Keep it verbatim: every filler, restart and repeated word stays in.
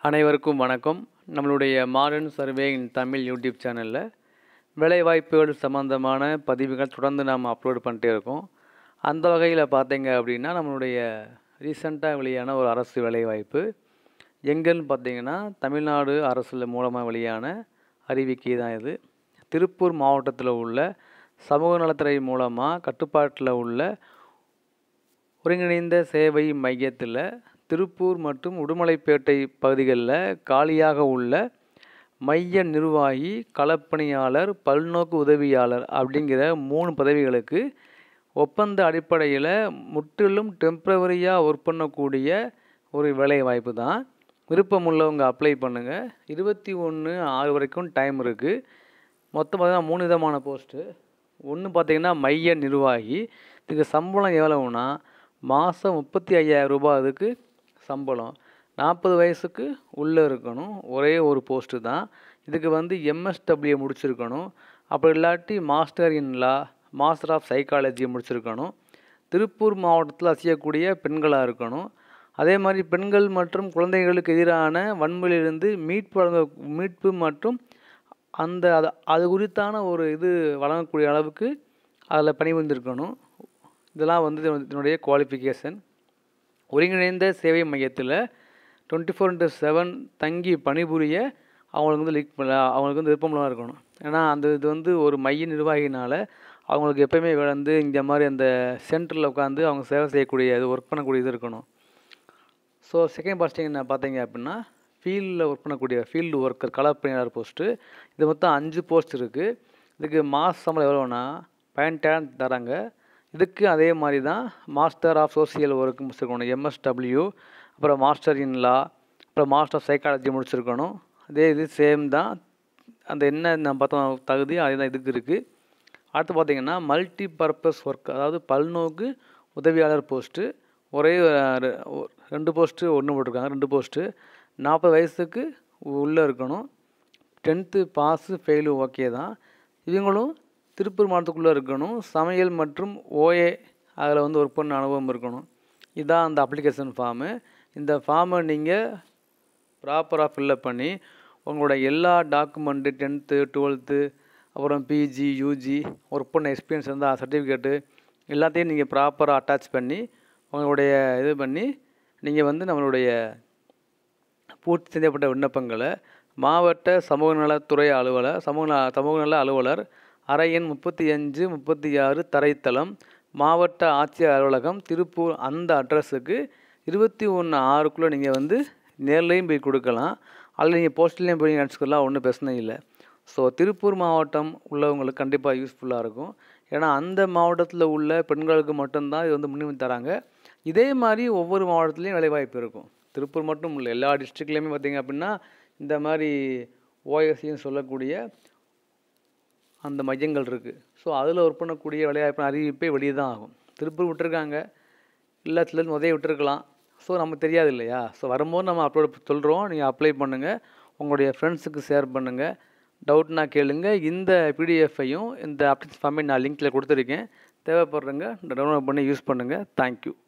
அனைவருக்கும் வணக்கம். நம்மளுடைய modern survey in Tamil YouTube சேனலில் வேலைவாய்ப்புகள் சம்மந்தமான பதிவுகள் தொடர்ந்து நாம் அப்லோட் பண்ணிட்டே இருக்கோம். அந்த வகையில் பார்த்தீங்க அப்படின்னா நம்மளுடைய ரீசெண்டாக வெளியான ஒரு அரசு வேலைவாய்ப்பு எங்கேன்னு பார்த்தீங்கன்னா தமிழ்நாடு அரசு மூலமாக வெளியான அறிவிக்கை தான் இது. திருப்பூர் மாவட்டத்தில் உள்ள சமூக நலத்துறை மூலமாக கட்டுப்பாட்டில் உள்ள ஒருங்கிணைந்த சேவை மையத்தில் திருப்பூர் மற்றும் உடுமலைப்பேட்டை பகுதிகளில் காலியாக உள்ள மைய நிர்வாகி, களப்பணியாளர், பல்நோக்கு உதவியாளர் அப்படிங்கிற மூணு பதவிகளுக்கு ஒப்பந்த அடிப்படையில் முற்றிலும் டெம்ப்ரவரியாக ஒர்க் பண்ணக்கூடிய ஒரு வேலைவாய்ப்பு தான். விருப்பம் உள்ளவங்க அப்ளை பண்ணுங்கள். இருபத்தி ஒன்று ஆறு வரைக்கும் டைம் இருக்குது. மொத்தம் பார்த்தீங்கன்னா மூணு விதமான போஸ்ட்டு. ஒன்று பார்த்திங்கன்னா மைய நிர்வாகி. இதுக்கு சம்பளம் எவ்வளவுனா மாதம் முப்பத்தி ஐயாயிரம் ரூபாய் அதுக்கு சம்பளம். நாற்பது வயசுக்கு உள்ளே இருக்கணும். ஒரே ஒரு போஸ்ட்டு தான். இதுக்கு வந்து எம்எஸ்டபிள்யூ முடிச்சிருக்கணும். அப்படி இல்லாட்டி master in law, master of psychology முடிச்சிருக்கணும். திருப்பூர் மாவட்டத்தில் வசிக்கக்கூடிய பெண்களாக இருக்கணும். அதே மாதிரி பெண்கள் மற்றும் குழந்தைகளுக்கு எதிரான வன்முறையிலிருந்து மீட்பு வழங்க மீட்பு மற்றும் அந்த அது அது குறித்தான ஒரு இது வழங்கக்கூடிய அளவுக்கு அதில் பணிபுரிந்திருக்கணும். இதெல்லாம் வந்து இதனுடைய குவாலிஃபிகேஷன். ஒருங்கிணைந்த சேவை மையத்தில் டுவெண்ட்டி ஃபோர் இன்ட்டு செவன் தங்கி பணிபுரிய அவங்களுக்கு வந்து லிக் அவங்களுக்கு வந்து விருப்பம்லாம் இருக்கணும். ஏன்னா அந்த இது வந்து ஒரு மைய நிர்வாகினால் அவங்களுக்கு எப்போயுமே வந்து இந்த மாதிரி அந்த சென்டரில் உட்காந்து அவங்க சேவை செய்யக்கூடிய இது ஒர்க் பண்ணக்கூடிய இது இருக்கணும். ஸோ செகண்ட் பாஸ்டிங் என்ன பார்த்தீங்க அப்படின்னா ஃபீல்டில் ஒர்க் பண்ணக்கூடிய ஃபீல்டு ஒர்க்கர், களப்பணியாளர் போஸ்ட்டு. இது மொத்தம் அஞ்சு போஸ்ட் இருக்குது. இதுக்கு மாத சம்பளம் எவ்வளோனா பதினெட்டாயிரம் தராங்க. இதுக்கு அதே மாதிரி தான் மாஸ்டர் ஆஃப் சோசியல் ஒர்க் முடிச்சிருக்கணும், எம்எஸ்டபிள்யூ, அப்புறம் மாஸ்டர் இன் லா, அப்புறம் மாஸ்டர் ஆஃப் சைக்காலஜி முடிச்சிருக்கணும். அதே இது சேம் தான். அந்த என்ன நான் பார்த்தோம் தகுதி அதே தான் இதுக்கு இருக்குது. அடுத்து பார்த்திங்கன்னா மல்டி பர்பஸ் ஒர்க், அதாவது பல்நோக்கு உதவியாளர் போஸ்ட்டு. ஒரே ரெண்டு போஸ்ட்டு ஒன்று போட்டிருக்காங்க. ரெண்டு போஸ்ட்டு நாற்பது வயசுக்கு உள்ளே இருக்கணும். டென்த்து பாஸு ஃபெயிலு ஓகே தான். இவங்களும் திருப்பூர் மாவட்டத்துக்குள்ளே இருக்கணும். சமையல் மற்றும் ஓஏ அதில் வந்து ஒர்க் பண்ண அனுபவம் இருக்கணும். இதுதான் அந்த அப்ளிகேஷன் ஃபார்மு. இந்த ஃபார்மை நீங்கள் ப்ராப்பராக ஃபில்லப் பண்ணி உங்களோட எல்லா டாக்குமெண்ட்டு, டென்த்து டுவெல்த்து அப்புறம் பிஜி யூஜி ஒர்க் பண்ண எக்ஸ்பீரியன்ஸ் இருந்தால் சர்டிஃபிகேட்டு எல்லாத்தையும் நீங்கள் ப்ராப்பராக அட்டாச் பண்ணி உங்களுடைய இது பண்ணி நீங்கள் வந்து நம்மளுடைய பூர்த்தி செய்யப்பட்ட விண்ணப்பங்களை மாவட்ட சமூக நலத்துறை அலுவலர், சமூக நல சமூக நல அலுவலர், அறை எண் முப்பத்தி அஞ்சு முப்பத்தி ஆறு தரைத்தளம், மாவட்ட ஆட்சியர் அலுவலகம், திருப்பூர், அந்த அட்ரஸுக்கு இருபத்தி ஒன்று ஆறுக்குள்ளே நீங்கள் வந்து நேர்லையும் போய் கொடுக்கலாம். அதில் நீங்கள் போஸ்ட்லேயும் போய் அடிச்சுக்கலாம். ஒன்றும் பிரச்சனை இல்லை. ஸோ திருப்பூர் மாவட்டம் உள்ளவங்களுக்கு கண்டிப்பாக யூஸ்ஃபுல்லாக இருக்கும். ஏன்னா அந்த மாவட்டத்தில் உள்ள பெண்களுக்கு மட்டும்தான் இது வந்து முன்னுரிமை தராங்க. இதே மாதிரி ஒவ்வொரு மாவட்டத்துலேயும் வேலைவாய்ப்பு இருக்கும். திருப்பூர் மட்டும் இல்லை, எல்லா டிஸ்ட்ரிக்ட்லேயுமே பார்த்திங்க அப்படின்னா இந்த மாதிரி ஓஎஸ்சின்னு சொல்லக்கூடிய அந்த மையங்கள் இருக்குது. ஸோ அதில் ஒர்க் பண்ணக்கூடிய வேலைவாய்ப்பு அறிவிப்பே வெளியே தான் ஆகும். திருப்பூர் விட்டுருக்காங்க, எல்லாத்துலேருந்து உதவி விட்டுருக்கலாம். ஸோ நமக்கு தெரியாது இல்லையா? ஸோ வரும்போது நம்ம அப்லோட் சொல்கிறோம். நீங்கள் அப்ளை பண்ணுங்கள், உங்களுடைய ஃப்ரெண்ட்ஸுக்கு ஷேர் பண்ணுங்கள். டவுட்னா கேளுங்க. இந்த பிடிஎஃப்பையும் இந்த அப்ளிகேஷன் ஃபார்மே நான் லிங்க்கில் கொடுத்துருக்கேன். தேவைப்படுறவங்க டவுன்லோட் பண்ணி யூஸ் பண்ணுங்கள். தேங்க்யூ.